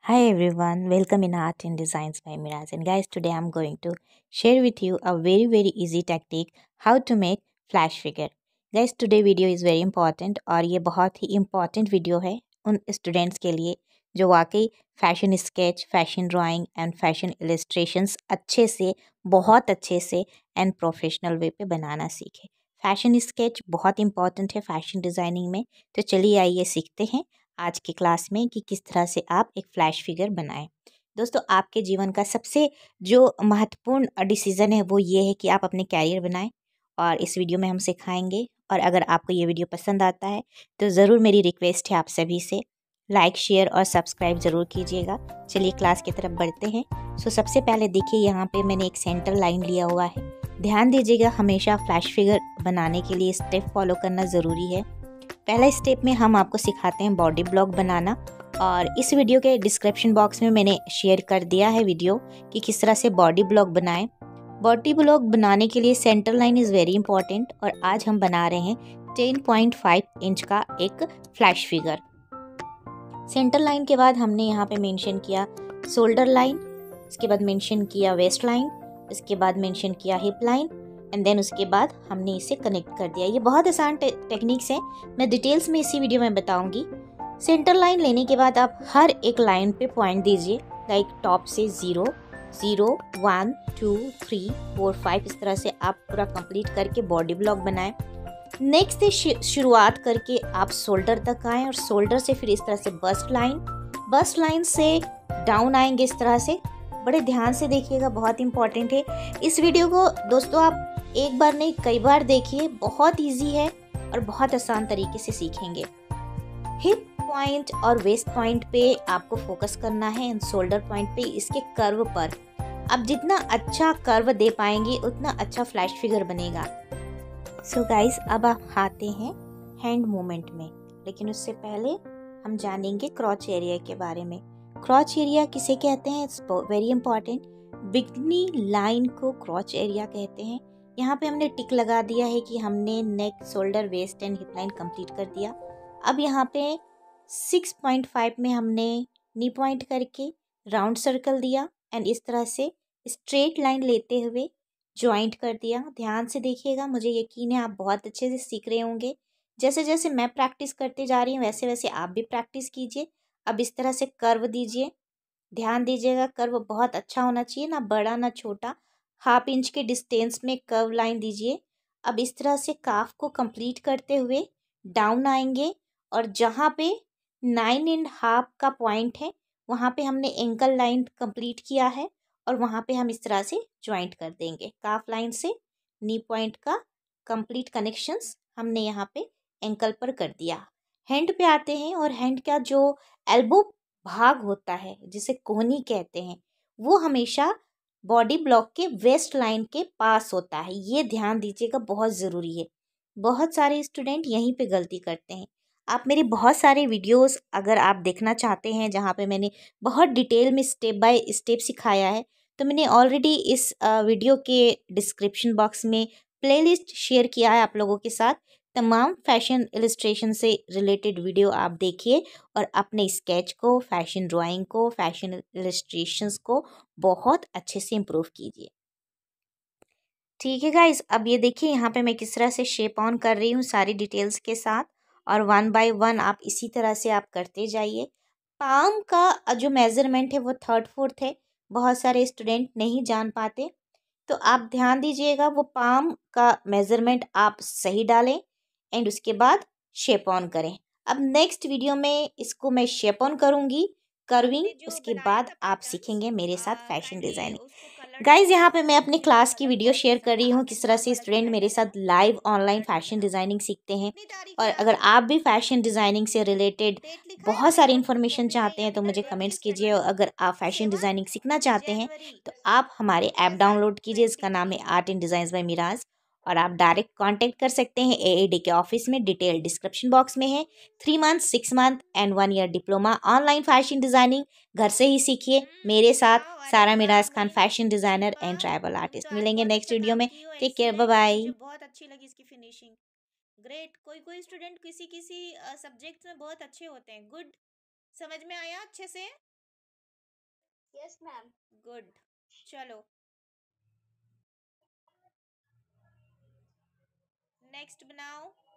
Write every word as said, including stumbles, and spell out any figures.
Hi everyone, welcome in Art and Designs by Miraj. And guys, today I'm going to share with you a very very easy technique how to make flash figure. Guys, today video is very important और ये बहुत ही important video है उन students के लिए जो वाकई fashion sketch, fashion drawing and fashion illustrations अच्छे से, बहुत अच्छे से एंड प्रोफेशनल वे पे बनाना सीखे। फैशन स्केच बहुत इंपॉर्टेंट है फैशन डिज़ाइनिंग में। तो चलिए आइए सीखते हैं आज की क्लास में कि किस तरह से आप एक फ्लैश फिगर बनाएं। दोस्तों, आपके जीवन का सबसे जो महत्वपूर्ण डिसीज़न है वो ये है कि आप अपने कैरियर बनाएं और इस वीडियो में हम सिखाएंगे। और अगर आपको ये वीडियो पसंद आता है तो ज़रूर मेरी रिक्वेस्ट है आप सभी से लाइक शेयर और सब्सक्राइब ज़रूर कीजिएगा। चलिए क्लास की तरफ बढ़ते हैं। सो सबसे पहले देखिए यहाँ पे मैंने एक सेंटर लाइन लिया हुआ है। ध्यान दीजिएगा, हमेशा फ्लैश फिगर बनाने के लिए स्टेप फॉलो करना ज़रूरी है। पहला स्टेप में हम आपको सिखाते हैं बॉडी ब्लॉक बनाना और इस वीडियो के डिस्क्रिप्शन बॉक्स में मैंने शेयर कर दिया है वीडियो कि किस तरह से बॉडी ब्लॉक बनाएं। बॉडी ब्लॉक बनाने के लिए centre line is very important और आज हम बना रहे हैं टेन पॉइंट फाइव इंच का एक फ्लैश फिगर। सेंटर लाइन के बाद हमने यहाँ पे मेंशन किया शोल्डर लाइन, इसके बाद मेंशन किया वेस्ट लाइन, इसके बाद मेंशन किया हिप लाइन एंड देन उसके बाद हमने इसे कनेक्ट कर दिया। ये बहुत आसान टे, टेक्निक्स हैं, मैं डिटेल्स में इसी वीडियो में बताऊंगी। सेंटर लाइन लेने के बाद आप हर एक लाइन पे पॉइंट दीजिए, लाइक टॉप से zero zero one two three four five, इस तरह से आप पूरा कंप्लीट करके बॉडी ब्लॉक बनाएं। नेक्स्ट से शुरुआत करके आप शोल्डर तक आएँ और शोल्डर से फिर इस तरह से बस्ट लाइन, बस्ट लाइन से डाउन आएंगे इस तरह से। बड़े ध्यान से देखिएगा, बहुत इंपॉर्टेंट है। इस वीडियो को दोस्तों आप एक बार नहीं कई बार देखिए, बहुत इजी है और बहुत आसान तरीके से सीखेंगे। हिप पॉइंट और वेस्ट पॉइंट पे आपको फोकस करना है एंड शोल्डर पॉइंट पे इसके कर्व पर। आप जितना अच्छा कर्व दे पाएंगे उतना अच्छा फ्लैश फिगर बनेगा। सो so गाइस, अब आप आते हैं हैंड मूवमेंट में, लेकिन उससे पहले हम जानेंगे क्रॉच एरिया के बारे में। क्रॉच एरिया किसे कहते हैं, it's very important. Bikini line को क्रॉच एरिया कहते हैं। यहाँ पे हमने टिक लगा दिया है कि हमने neck, shoulder, waist and hip line complete कर दिया। अब यहाँ पे सिक्स पॉइंट फाइव में हमने नी पॉइंट करके राउंड सर्कल दिया एंड इस तरह से स्ट्रेट लाइन लेते हुए ज्वाइंट कर दिया। ध्यान से देखिएगा, मुझे यकीन है आप बहुत अच्छे से सीख रहे होंगे। जैसे जैसे मैं प्रैक्टिस करते जा रही हूँ वैसे वैसे आप भी प्रैक्टिस कीजिए। अब इस तरह से कर्व दीजिए, ध्यान दीजिएगा कर्व बहुत अच्छा होना चाहिए, ना बड़ा ना छोटा। हाफ इंच के डिस्टेंस में कर्व लाइन दीजिए। अब इस तरह से काफ को कंप्लीट करते हुए डाउन आएंगे और जहाँ पे नाइन एंड हाफ का पॉइंट है वहाँ पे हमने एंकल लाइन कंप्लीट किया है और वहाँ पे हम इस तरह से ज्वाइंट कर देंगे। काफ लाइन से नी पॉइंट का कंप्लीट कनेक्शंस हमने यहाँ पे एंकल पर कर दिया। हैंड पे आते हैं और हैंड का जो एल्बो भाग होता है जिसे कोहनी कहते हैं, वो हमेशा बॉडी ब्लॉक के वेस्ट लाइन के पास होता है। ये ध्यान दीजिएगा, बहुत ज़रूरी है। बहुत सारे स्टूडेंट यहीं पे गलती करते हैं। आप मेरी बहुत सारे वीडियोस अगर आप देखना चाहते हैं जहाँ पे मैंने बहुत डिटेल में स्टेप बाय स्टेप सिखाया है, तो मैंने ऑलरेडी इस वीडियो के डिस्क्रिप्शन बॉक्स में प्लेलिस्ट शेयर किया है आप लोगों के साथ। तमाम फैशन इलस्ट्रेशन से रिलेटेड वीडियो आप देखिए और अपने स्केच को, फैशन ड्राइंग को, फैशन इलस्ट्रेशंस को बहुत अच्छे से इम्प्रूव कीजिए। ठीक है गाइस, अब ये देखिए यहाँ पे मैं किस तरह से शेप ऑन कर रही हूँ सारी डिटेल्स के साथ, और वन बाय वन आप इसी तरह से आप करते जाइए। पाम का जो मेज़रमेंट है वो थर्ड फोर्थ है, बहुत सारे स्टूडेंट नहीं जान पाते, तो आप ध्यान दीजिएगा वो पाम का मेज़रमेंट आप सही डालें एंड उसके बाद शेप ऑन करें। अब नेक्स्ट वीडियो में इसको मैं शेप ऑन करूँगी, कर्विंग, उसके बाद आप सीखेंगे मेरे साथ फैशन डिज़ाइनिंग। गाइज, यहाँ पे मैं अपनी क्लास की वीडियो शेयर कर रही हूँ किस तरह से स्टूडेंट मेरे साथ लाइव ऑनलाइन फैशन डिज़ाइनिंग सीखते हैं। और अगर आप भी फैशन डिज़ाइनिंग से रिलेटेड बहुत सारी इन्फॉर्मेशन चाहते हैं तो मुझे कमेंट्स कीजिए। और अगर आप फैशन डिज़ाइनिंग सीखना चाहते हैं तो आप हमारे ऐप डाउनलोड कीजिए, इसका नाम है art and designs by Miraj, और आप डायरेक्ट कांटेक्ट कर सकते हैं ए ए डी के ऑफिस में, डिटेल डिस्क्रिप्शन बॉक्स में है। Three month, six month and one year diploma online fashion designing घर से ही सीखिए मेरे साथ। Sara Miraj Khan, fashion designer and tribal artist. मिलेंगे नेक्स्ट वीडियो में। Take care, bye bye. बहुत अच्छी लगी इसकी फिनिशिंग। ग्रेट। कोई कोई स्टूडेंट किसी किसी सब्जेक्ट में बहुत अच्छे होते हैं। गुड। समझ में आया अच्छे से। Yes ma'am. गुड। चलो नेक्स्ट बनाओ।